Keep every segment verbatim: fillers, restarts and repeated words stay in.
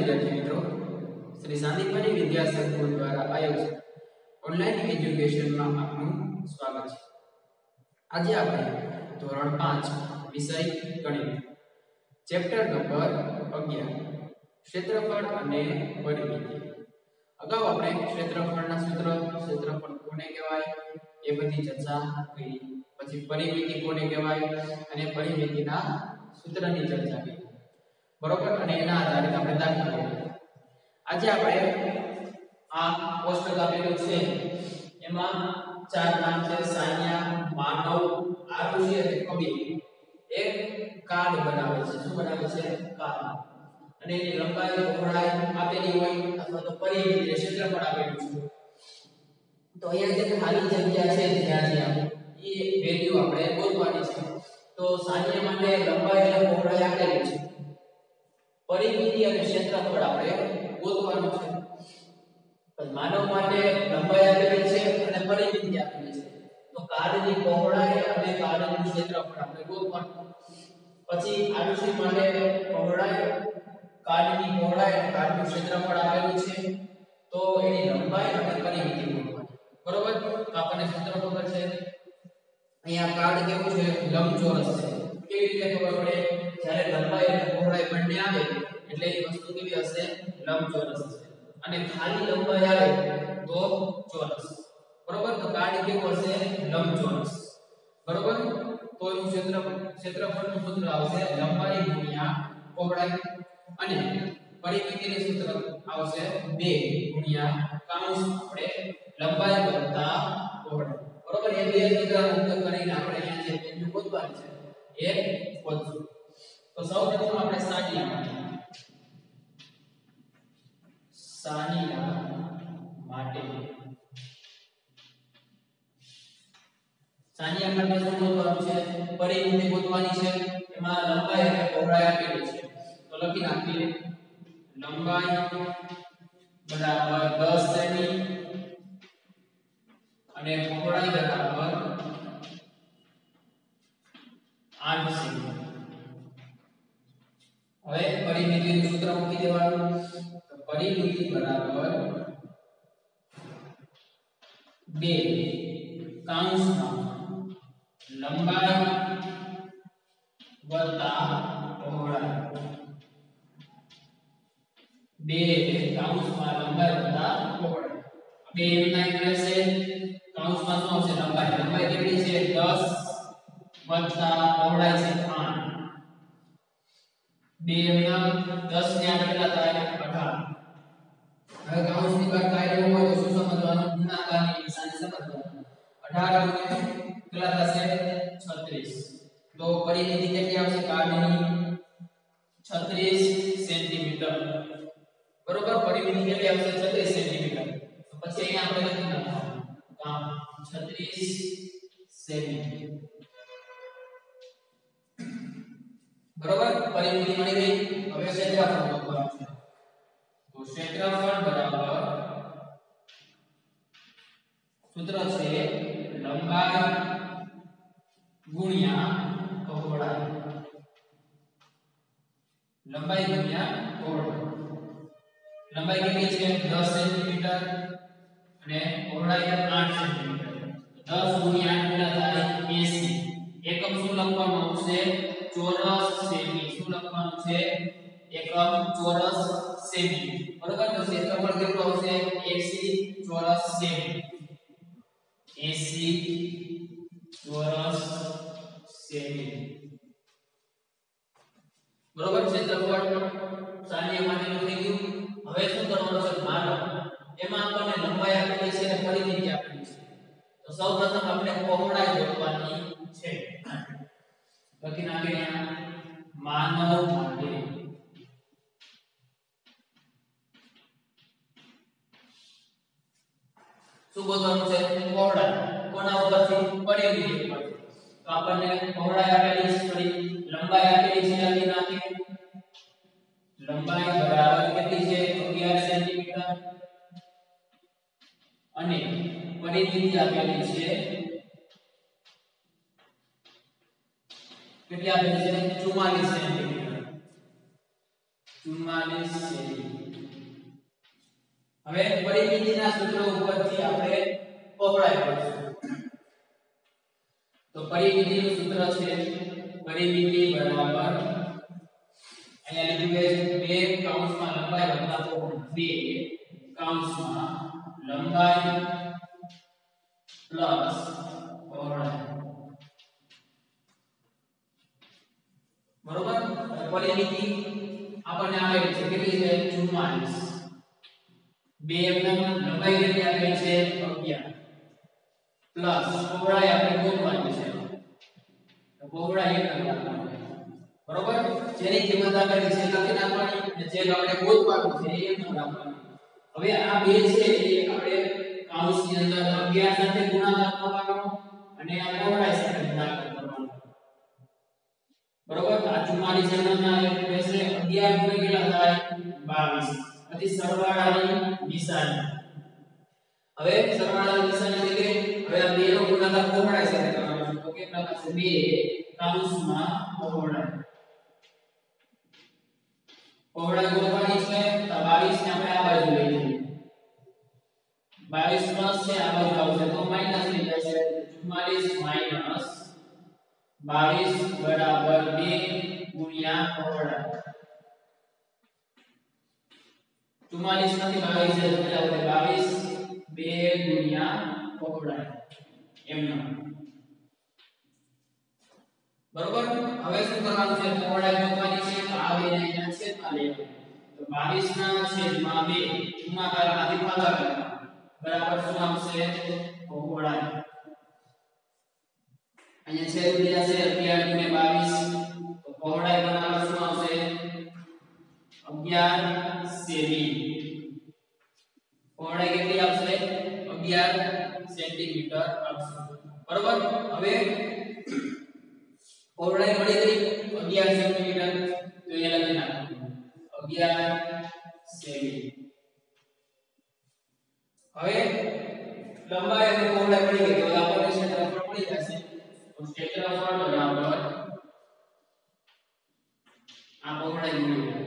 વિદ્યાર્થી મિત્રો, શ્રી સાંદીપની વિદ્યા સંકુલ દ્વારા આયોજિત ઓનલાઈન એજ્યુકેશનમાં આપનું સ્વાગત છે। આજે આપણે ધોરણ પાંચ વિષય ગણિત ચેપ્ટર નંબર અગિયાર ક્ષેત્રફળ અને પરિમિતિ। અગાઉ આપણે ક્ષેત્રફળના સૂત્ર, ક્ષેત્રફળ કોને કહેવાય એ બધી ચર્ચા કરી, પછી પરિમિતિ કોને કહેવાય અને પરિમિતિના સૂત્રની ચર્ચા કરી, બરોબર। અને એના આધારે આપણે દાખલા ગણ્યા। આજે આપણે આ કોષ્ટક આપેલું છે એમાં ચાર નામ છે સાનિયા, માનવ, આરુષિ અને કબીર એક કાર્ડ બનાવે છે। શું બનાવે છે? કાર્ડ। અને એની લંબાઈ પહોળાઈ આપેલી હોય અથવા તો પરિમિતિ ક્ષેત્રફળ આપેલું છે, તો અહીંયા જે ખાલી જગ્યા છે જ્યાં જ્યાં એ વેલ્યુ આપણે ગોતવાની છે। તો સાનિયા માટે લંબાઈ અને પહોળાઈ આપેલી છે, પરિમિતિ અને ક્ષેત્રફળ આપણે ગોતવાનું છે। પણ માનવ માટે લંબાઈ આપેલી છે અને પરિમિતિ આપેલી છે, તો કાર્ડની પહોળાઈ અને કાર્ડનું ક્ષેત્રફળ આપણે ગોતવાનું। પછી આરુષિ માટે પહોળાઈ, કાર્ડની પહોળાઈ અને કાર્ડનું ક્ષેત્રફળ આપેલું છે, તો એની લંબાઈ અને પરિમિતિ ગોતવાની, બરોબર। તો આપણને સૂત્ર ખબર છે, અહીંયા કાર્ડ કેવું છે? લંબચોરસ છે। કેવી રીતે ખબર પડે? જ્યારે લંબાઈ અને પહોળાઈ બંને આવે એટલે એ વસ્તુ કેવી હશે? લંબચોરસ છે। અને ખાલી લંબાઈ આવે તો ચોરસ, બરોબર। તો કાર્ડ કેવું હશે? લંબચોરસ, બરોબર। તો એનું ક્ષેત્ર ક્ષેત્રફળનું સૂત્ર આવશે લંબાઈ ગુણ્યા પહોળાઈ, અને પરિમિતિનું સૂત્ર આવશે બે ગુણ્યા કાઉન્સ આપણે લંબાઈ વત્તા પહોળાઈ, બરોબર। એ બે સૂત્રનો ઉપયોગ કરીને આપણે અહીંયા જે વેલ્યુ ગોતવાની છે એ ગોતશું। તો સૌપ્રથમ આપણે સાનિયા માટે સાનિયા માટે સાનિયા માટે શું ગોતવાનું છે? પરિમિતિ ગોતવાની છે। એમાં લંબાઈ અને પહોળાઈ આપેલી છે, તો લખી નાખીએ લંબાઈ બરાબર દસ સેમી અને પહોળાઈ બરાબર આઠ સેમી। હવે પરિમિતિનું સૂત્ર મૂકી દેવાનું, તો પરિમિતિ બરાબર બે કાઉન્સમાં લંબાઈ વત્તા પહોળાઈ, બે કાઉન્સમાં લંબાઈ વત્તા પહોળાઈ, બે એમના એક રહેશે, કાઉન્સમાં શું આવશે? લંબાઈ, લંબાઈ કેટલી છે? દસ વત્તા પહોળાઈ છે આઠ, બે એમના દસ ને આઠ કેટલા થાય? અઢાર। હવે કાઉન્સની બહાર કાઢવું હોય તો શું સમજવાનું? ગુણાકારની નિશાની સમજવાનું। અઢાર ગુણ્યા કેટલા થશે? છત્રીસ। તો પરિમિતિ કેટલી આવશે કાર્ડની? છત્રીસ સેન્ટીમીટર, બરોબર। પરિમિતિ કેટલી આવશે? છત્રીસ સેન્ટીમીટર। તો પછી અહીંયા આપણે લખી નાખવાનું કામ છત્રીસ સેમી, બરોબર। પરિમિતિ મળી ગઈ। હવે ક્ષેત્રફળ ગોતવાનું છે, તો ક્ષેત્રફળ બરાબર સૂત્ર છે લંબાઈ ગુણ્યા પહોળાઈ, લંબાઈ ગુણ્યા પહોળાઈ। લંબાઈ કેટલી છે? દસ સેન્ટીમીટર અને પહોળાઈ આઠ સેન્ટીમીટર। દસ ગુણ્યા આઠ કેટલા થાય? એંસી। એકમ શું લખવાનું આવશે? ચોરસ સેમી। શું લખવાનું છે? એકમ ચોરસ સેમી, બરોબર। તો ક્ષેત્રફળ કેટલું આવશે? એંસી ચોરસ સેમી, એંસી ચોરસ સેમી, બરોબર। ક્ષેત્રફળ સાનિયા માટેનું થઈ ગયું। હવે શું કરવાનું છે? માનવ, એમાં આપણને લંબાઈ આપેલી છે અને પરિમિતિ આપેલી છે, તો સૌપ્રથમ આપણે પહોળાઈ ગોતવાની છે। લખી નાખીએ માનવ માટે શું ગોતવાનું છે? પહોળાઈ। કોના ઉપરથી? પરિમિતિ ઉપરથી। તો આપણને પહોળાઈ આપેલી છે, ફરી લંબાઈ આપેલી છે, લખી નાખીએ લંબાઈ બરાબર કેટલી છે? અગિયાર સેન્ટીમીટર અને પરિમિતિ આપેલી છે કેટલી આપેલી છે? ચુમ્માલીસ સેન્ટીમીટર। ચુમ્માલીસ સેમી. હવે પરિમિતિના સૂત્ર ઉપરથી આપણે પહોળાઈ કરીશું. તો પરિમિતિનું સૂત્ર છે પરિમિતિ બરાબર અહીંયા લીધું છે બે કૌંસમાં લંબાઈ વત્તા પહોળાઈ. બે કૌંસમાં લંબાઈ પ્લસ પહોળાઈ. બરોબર. પરિમિતિ આપણને આપેલી છે કેટલી છે ચુમ્માલીસ. બે એમએમ લંબાઈ કેટલી આપેલી છે અગિયાર પ્લસ પહોળાઈ આપણે ગોતવાની છે. તો પહોળાઈ એક આપવાની. બરોબર. જેની કિંમત આપેલી છે લખી નાખવાની અને જે આપણે ગોતવાનું છે એ નંબર આપવાનો. હવે આ બે છે એ આપણે કૌંસની અંદર અગિયાર સાથે ગુણાકાર કરવાનો અને આ પહોળાઈ સાથે ગુણાકાર કરવાનો. બરોબર. આ ચુમ્માલીસ એમએમના એક રહેશે અગિયાર ગુણ્યા કેટલા થાય બાવીસ. પછી સરવાળાની નિશાની. હવે સરવાળાની નિશાની એટલે હવે આ બે નો ગુણાકાર પહોળાઈ સાથે કરવાનો છે. તો કેટલા થશે બે કૌંસમાં પહોળાઈ. પહોળાઈ ગોતવાની છે તો બાવીસ ને આપણે આ બાજુ લઈ જઈએ. બાવીસ પ્લસ છે આ બાજુ આવશે તો માઈનસ થઈ જશે. ચુમ્માલીસ માઈનસ બાવીસ બરાબર બે ગુણ્યા પહોળાઈ. ચુમ્માલીસ માંથી બાવીસ છે કેટલા આવશે બાવીસ બે ગુણ્યા પહોળાઈ એમનો. બરોબર. હવે શું કરવાનું છે પહોળાઈ ગોતવાની છે તો આ બે ને અહીંયા છેદમાં લેવાનું. તો બાવીસ ના છેદમાં બે ગુણાકારમાંથી ભાગાકાર બરાબર શું આવશે પહોળાઈ. અહીંયા છેદ ઉડ્યા છે અગિયાર ગુણ્યા બાવીસ તો પહોળાઈ બરાબર શું આવશે અગિયાર સેમી. પહોળાઈ કેટલી આવશે અગિયાર સેન્ટીમીટર આવશે. બરોબર. હવે પહોળાઈ મળી ગઈ અગિયાર સેન્ટીમીટર તો એ લખી નાખો અગિયાર સેમી. હવે લંબાઈ અને પહોળાઈ મળી ગઈ તો આપણને ક્ષેત્રફળ મળી જશે. તો ક્ષેત્રફળ બરાબર આ પહોળાઈ મળી ગઈ.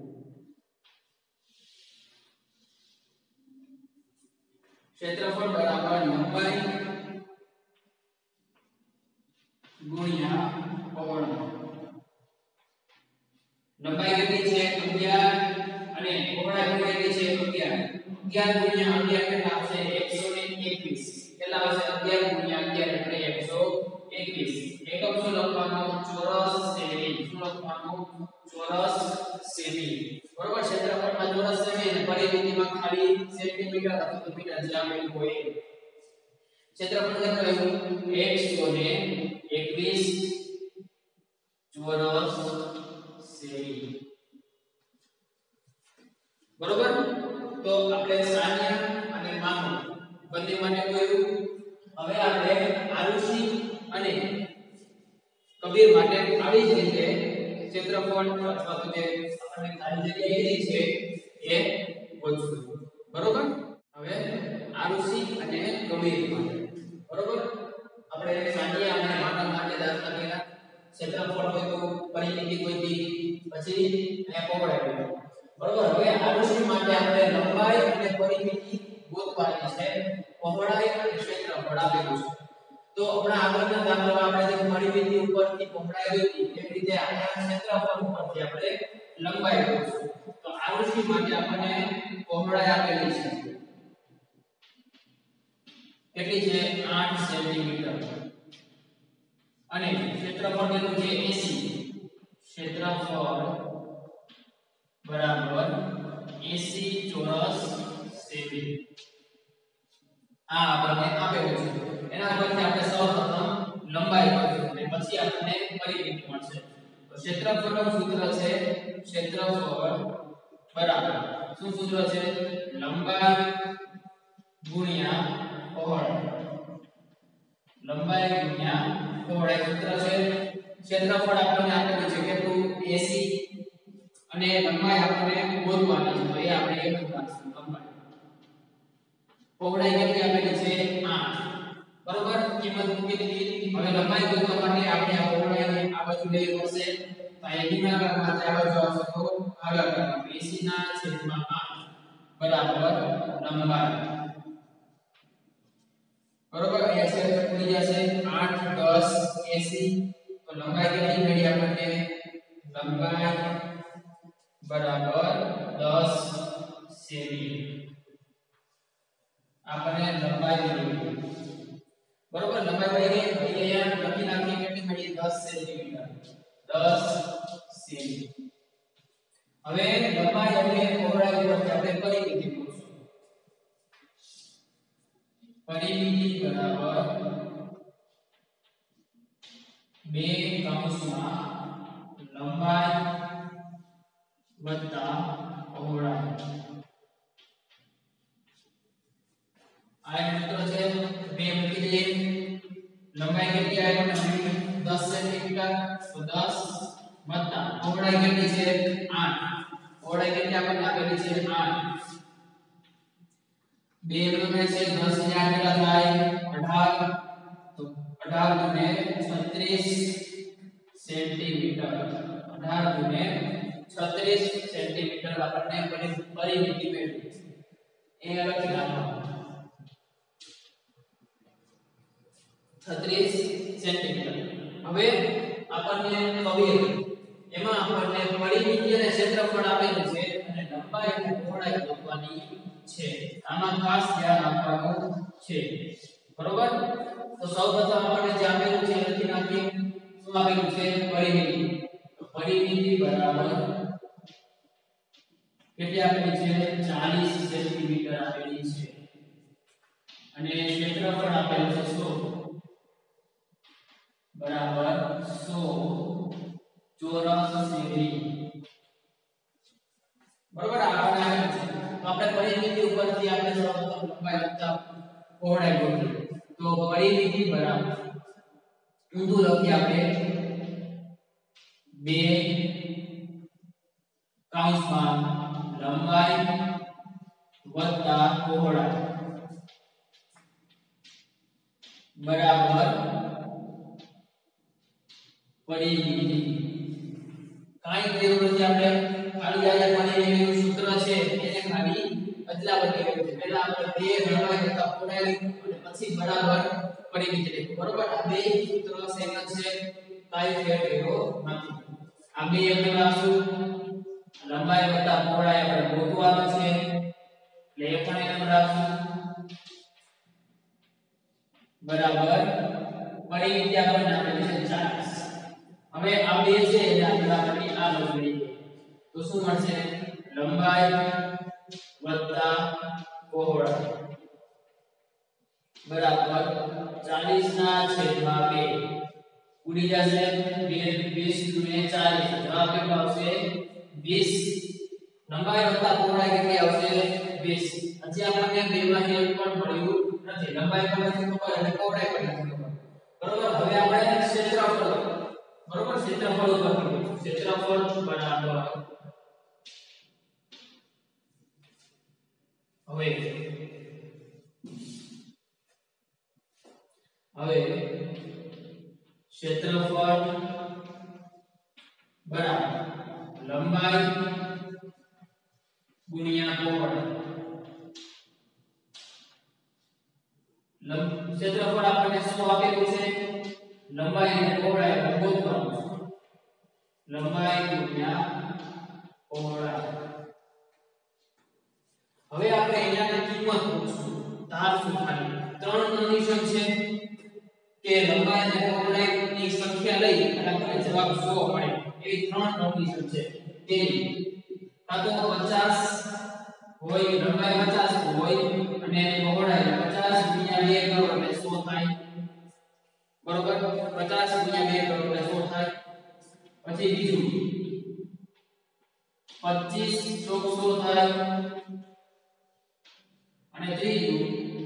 ક્ષેત્રફળ બરાબર લંબાઈ ગુણ્યા પહોળાઈ. લંબાઈ કેટલી છે અગિયાર અને પહોળાઈ કેટલી છે અગિયાર. અગિયાર ગુણ્યા અગિયાર કેટલા આવશે એકસો એકવીસ. કેટલા આવશે અગિયાર ગુણ્યા અગિયાર એટલે એકસો એકવીસ. એકમ શું લખવાનો ચોરસ સેમી. શું લખવાનું ચોરસ સેમી. બરોબર. ક્ષેત્રફળમાં ચોરસ સેમી અને પરિમિતિમાં ખાલી સેન્ટીમીટર અથવા તો મીટર જે આપેલું હોય. ક્ષેત્રફળ કેટલું આવ્યું એકસો એકવીસ ચોરસ સેમી. બરોબર. તો આપણે સાનિયા અને માપન બંને માટે જોયું. હવે આપણે આરુષી અને કબીર માટે આવી જ રીતે ક્ષેત્રફળ અથવા તો જે આપણને ખાલી જગ્યા એરી છે એ ગોતશું. બરોબર. હવે આરુષી અને કબીર માટે બરોબર. આપણે સાનિયા અને માપન માટે દાખલા કર્યા. ક્ષેત્રફળ હોય તો પરિમિતિ ગોતી પછી અને પહોળાઈ. બરોબર. હવે આરુષી માટે આપણે લંબાઈ અને પરિમિતિ ગોતવાની છે. પહોળાઈ અને ક્ષેત્રફળ આપેલું છે. તો આપણા આગળના દાખલામાં આપણે જે પરિમિતિ ઉપરથી પહોળાઈ ગોતી એ રીતે અહીંયા ક્ષેત્રફળ ઉપરથી આપણે લંબાઈ ગોતશું. તો આરુષી માટે આપણને પહોળાઈ આપેલી છે કેટલી છે આઠ સેન્ટીમીટર અને ક્ષેત્રફળ કેટલું છે એંસી. ક્ષેત્રફળ બરાબર એંસી ચોરસ સેમી. આ આપણને આપેલું છે. એના પરથી આપણે સૌપ્રથમ લંબાઈ ગોતીશું અને પછી આપણને પરિમિતિ મળશે. તો ક્ષેત્રફળનું સૂત્ર છે ક્ષેત્રફળ બરાબર શું સૂત્ર છે લંબાઈ ગુણ્યા પહોળાઈ. લંબાઈ ગુણ્યા પહોળાઈ સૂત્ર છે. ક્ષેત્રફળ આપણને આપેલું છે કેટલું એંસી અને લંબાઈ આપણને ગોતવાની છે તો એ આપણે એક રાખશું લંબાઈ. પહોળાઈ કેટલી આપેલી છે આઠ. બરોબર. કિંમત મૂકી દીધી. હવે લંબાઈ ગોતવા માટે આપણે આ પહોળાઈને આ બાજુ લઈ પડશે તો આ ગુણાકાર માટે આ બાજુ આવશે તો ભાગાકાર કરવાનો એંસી ના છેદમાં આઠ બરાબર લંબાઈ બરોબર અહીંયા છે ઉડી જશે આઠ દસ એંસી તો લંબાઈ કેટલી મળી આપણને લંબાઈ બરાબર દસ સેમી આપણને લંબાઈ મળી બરોબર લંબાઈ મળી ગઈ અહીંયા લખી નાખીએ કેટલી મળી દસ સેન્ટીમીટર દસ સેમી હવે લંબાઈ અને પહોળાઈ ઉપર આપણે પરિમિતિ મૂકશું પરિમિતિ બરાબર બે કૌંસમાં લંબાઈ વત્તા પહોળાઈ આ મિત્રો છે બે મૂકી દઈએ લંબાઈ કેટલી આવી દસ સેન્ટીમીટર તો દસ વત્તા પહોળાઈ કેટલી છે આઠ પહોળાઈ કેટલી આપણને આપેલી છે આઠ બે ગુણે છે દસ ને આઠ કેટલા થાય અઢાર તો અઢાર ગુણે છત્રીસ સેન્ટીમીટર અઢાર ગુણે છત્રીસ સેન્ટીમીટર આપણને પરિમિતિ મેળવી એ લખી નાખો છત્રીસ સેન્ટીમીટર હવે આપણને ખબર એમાં આપણને પરિમિતિ અને ક્ષેત્રફળ આપેલું છે અને લંબાઈ અને પહોળાઈ શોધવાની છે આમાં ખાસ ધ્યાન આપવાનું છે બરોબર તો સૌપ્રથમ આપણે જે આપેલું છે લખી નાખીએ શું આપેલું છે પરિમિતિ તો પરિમિતિ બરાબર કેટલી આપેલી છે ચાલીસ સેન્ટીમીટર આપેલી છે અને ક્ષેત્રફળ આપેલું છે સો બરાબર સો ચોરસ સેમી બરોબર આપણને આપેલું છે તો આપણે પરિમિતિ ઉપરથી આપણે સૌપ્રથમ લંબાઈ વત્તા પહોળાઈ ગોતીએ તો પરિમિતિ બરાબર ઊંધું લખીએ આપણે બે કૌંસમાં લંબાઈ વત્તા પહોળાઈ બરાબર પરિમિતિ કાઈ જરૂર નથી આપણે ખાલી આ પરિમિતિનું સૂત્ર છે એને ખાલી અદલાબદલી કરવી છે પહેલા આપણે બે લંબાઈ વત્તા પહોળાઈ લખ્યું અને પછી બરાબર પરિમિતિ લખ્યું બરોબર આ બે સૂત્ર સેમ છે કાઈ ફેર કર્યો નથી આ બે આપણે રાખશું લંબાઈ વત્તા પહોળાઈ આપણે ગોતવાનું છે એટલે એ પણ એમ રાખશું બરાબર પરિમિતિ આપણને આપેલી છે ચાલીસ હવે આ બે છે એટલે આપણે આપણી આ લંબાઈ તો શું મળશે લંબાઈ વત્તા પહોળાઈ બરાબર ચાલીસ ના છેદમાં બે ઉડી જશે બે વીસ ગુણ્યા ચાલીસ જવાબ કેટલો આવશે વીસ લંબાઈ વત્તા પહોળાઈ કેટલી આવશે વીસ હજી આપણને બે માંથી એક પણ મળ્યું નથી લંબાઈ પણ નથી ખબર અને પહોળાઈ પણ નથી ખબર બરોબર હવે આપણે ક્ષેત્રફળ બરોબર ક્ષેત્રફળ ઉપર ક્ષેત્રફળ બરાબર હવે હવે ક્ષેત્રફળ બરાબર લંબાઈ ગુણ્યા પહોળાઈ ક્ષેત્રફળ આપણને શું આપેલું છે લંબાઈ અને પહોળાઈ ગોતવાનું છે લંબાઈ ગુણ્યા પહોળાઈ હવે આપણે અહીંયાની કિંમત પૂછશું તાર શું થાય ત્રણ કન્ડિશન છે કે લંબાઈ અને પહોળાઈની સંખ્યા લઈ અને આપણને જવાબ સો મળે એવી ત્રણ કન્ડિશન છે તેની કાં તો પચાસ હોય લંબાઈ પચાસ હોય અને પહોળાઈ પચાસ ગુણ્યા બે કરો એટલે સો થાય બરોબર પચાસ ગુણ્યા બે કરો એટલે સો થાય પછી બીજું પચીસ ચોક સો થાય અને ત્રીજું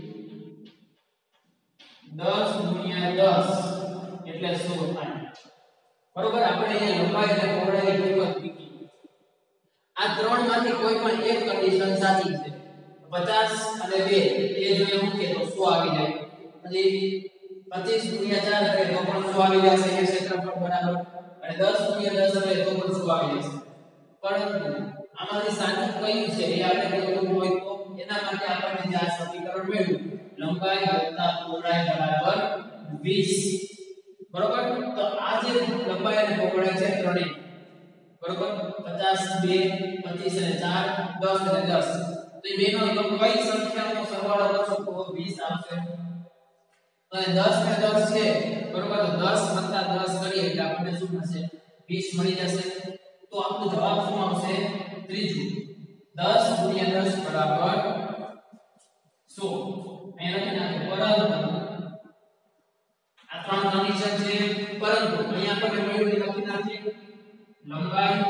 દસ ગુણ્યા દસ એટલે સો થાય બરોબર આપણે અહીંયા લંબાઈ અને પહોળાઈની કિંમત મૂકી આ ત્રણ માંથી કોઈ પણ એક કન્ડિશન સાચી છે પચાસ અને બે એ જો એ મૂકે તો સો આવી જાય પછી પચીસ ગુણ્યા ચાર કરે તો પણ સો આવી જશે એ ક્ષેત્રફળ બરાબર અને દસ ગુણ્યા દસ કરે તો પણ સો આવી જશે પરંતુ આમાંથી સાચું કયું છે એ આપણે જોવું હોય તો એના માટે આપણને જે આ સમીકરણ મળ્યું લંબાઈ વત્તા પહોળાઈ બરાબર વીસ બરોબર તો આ જે લંબાઈ અને પહોળાઈ છે ત્રણેય બરોબર પચાસ બે પચીસ અને ચાર દસ અને દસ તો એ બેનો તો કઈ સંખ્યાનો સરવાળો કરશો તો વીસ આવશે અને દસ ને દસ છે બરોબર તો દસ વત્તા દસ કરીએ એટલે આપણને શું મળશે વીસ મળી જશે તો આપણો જવાબ શું આવશે ત્રીજું દસ ગુણ્યા દસ બરાબર સો અહીંયા લખી નાખો પરંતુ આ ત્રણ કન્ડિશન છે પરંતુ અહીંયા આપણે મેળવી લખી નાખીએ લંબાઈ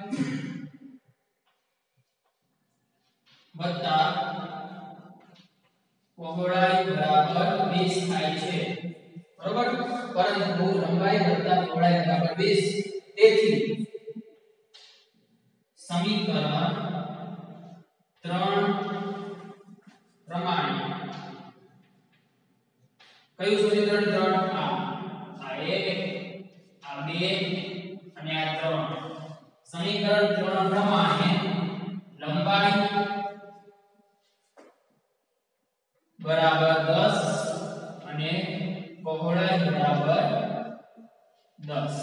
વત્તા પહોળાઈ બરાબર વીસ થાય છે બરોબર પરંતુ લંબાઈ વત્તા પહોળાઈ બરાબર વીસ તેથી સમીકરણ ત્રણ પ્રમાણે કયું સમીકરણ ત્રણ આ આ એક આ બે અને આ ત્રણ સમીકરણ ત્રણ પ્રમાણે લંબાઈ બરાબર દસ અને પહોળાઈ બરાબર દસ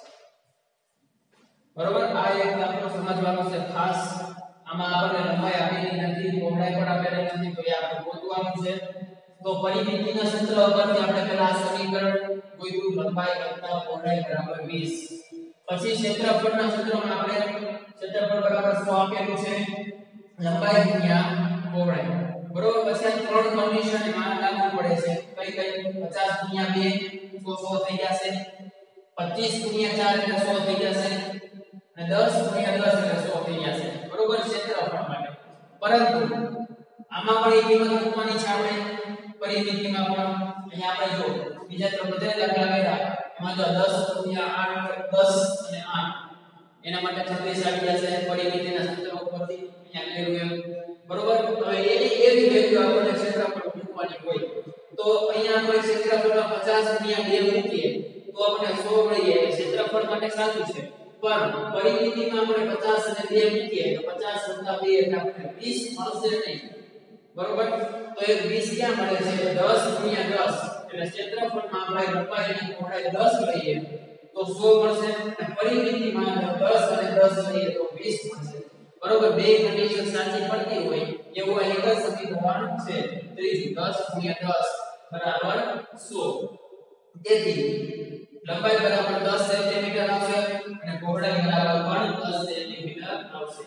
બરોબર આ એક આપણો સમજવાનું છે ખાસ આમાં આપણે લંબાઈ આપેલી નથી પહોળાઈ પણ આપેલી નથી તો એ આપણે ગોતવાનું છે તો પરિમિતિના સૂત્ર પરથી આપણે પહેલા આ સમીકરણ ગોત્યું લંબાઈ વત્તા પહોળાઈ બરાબર વીસ પછી ક્ષેત્રફળના સૂત્રમાં આપણે ક્ષેત્રફળ બરાબર સો આપેલું છે લંબાઈ ગુણ્યા પહોળાઈ બરોબર પછી આ ત્રણ કન્ડિશન એમાં લાગુ પડે છે કઈ કઈ પચાસ ગુણ્યા બે સો સો થઈ જશે પચીસ ગુણ્યા ચાર એટલે સો થઈ જશે અને દસ ગુણ્યા દસ એટલે સો થઈ જશે બરોબર ક્ષેત્રફળ માટે પરંતુ આમાં પણ એક કિંમત મૂકવાની છે આપણે પરિમિતિમાં પણ અહીંયા આપણે જો બીજા ત્રણ બધા દાખલા કર્યા એમાં જો દસ ગુણ્યા આઠ દસ અને આઠ એના માટે છવ્વીસ આવી જશે પરિમિતિના સૂત્ર ઉપરથી અહીંયા કર્યું એમ બરોબર હવે એની એવી વેલ્યુ આપણને ક્ષેત્રફળ મૂકવાની હોય તો અહીંયા આપણે ક્ષેત્રફળમાં પચાસ ગુણ્યા બે મૂકીએ તો આપણને સો મળી જાય ક્ષેત્રફળ માટે સાચું છે પણ પરિમિતિમાં આપણે પચાસ અને બે મૂકીએ તો પચાસ વત્તા બે એટલે આપણને વીસ મળશે નહીં બરોબર તો એ વીસ ક્યાં મળે છે દસ ગુણ્યા દસ એટલે ક્ષેત્રફળમાં આપણે લંબાઈ અને પહોળાઈ દસ લઈએ તો સો મળશે અને પરિમિતિમાં દસ અને દસ લઈએ તો વીસ મળશે બરોબર બે કન્ડિશન સાચી પડતી હોય એવું એક જ સમીકરણ છે ત્રીજું દસ ગુણ્યા દસ બરાબર સો તેથી લંબાઈ બરાબર દસ સેન્ટીમીટર આવશે અને પહોળાઈ બરાબર પણ દસ સેન્ટીમીટર આવશે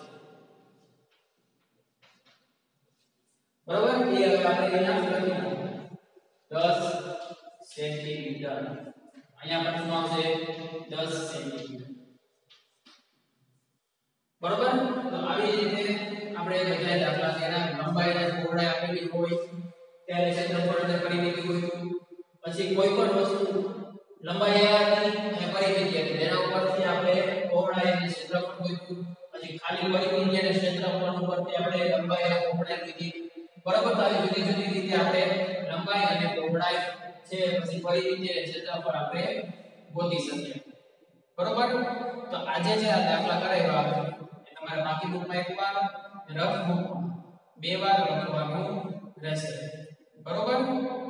બરોબર એ હવે આપણે અહીંયા લખી દસ સેન્ટીમીટર અહીંયા પણ શું આવશે દસ સેન્ટીમીટર બરોબર તો આવી રીતે આપણે બધા દાખલા કર્યા લંબાઈ અને પહોળાઈ આપેલી હોય ત્યારે ક્ષેત્રફળ અને પરિમિતિ હોય પછી કોઈ પણ વસ્તુ લંબાઈ આપી અને પરિમિતિ આપી તેના ઉપરથી આપણે પહોળાઈ અને ક્ષેત્રફળ ગોત્યું પછી ખાલી પરિમિતિ અને ક્ષેત્રફળ ઉપરથી આપણે લંબાઈ અને પહોળાઈ લીધી બરોબર તો આવી જુદી જુદી રીતે આપણે લંબાઈ અને પહોળાઈ છે પછી પરિમિતિ અને ક્ષેત્રફળ આપણે ગોતી શકીએ બરોબર તો આજે જે આ દાખલા કરાવ્યા આપણે તમારે બાકી બુકમાં એકવાર રફ બુકમાં બે વાર લખવાનું રહેશે બરોબર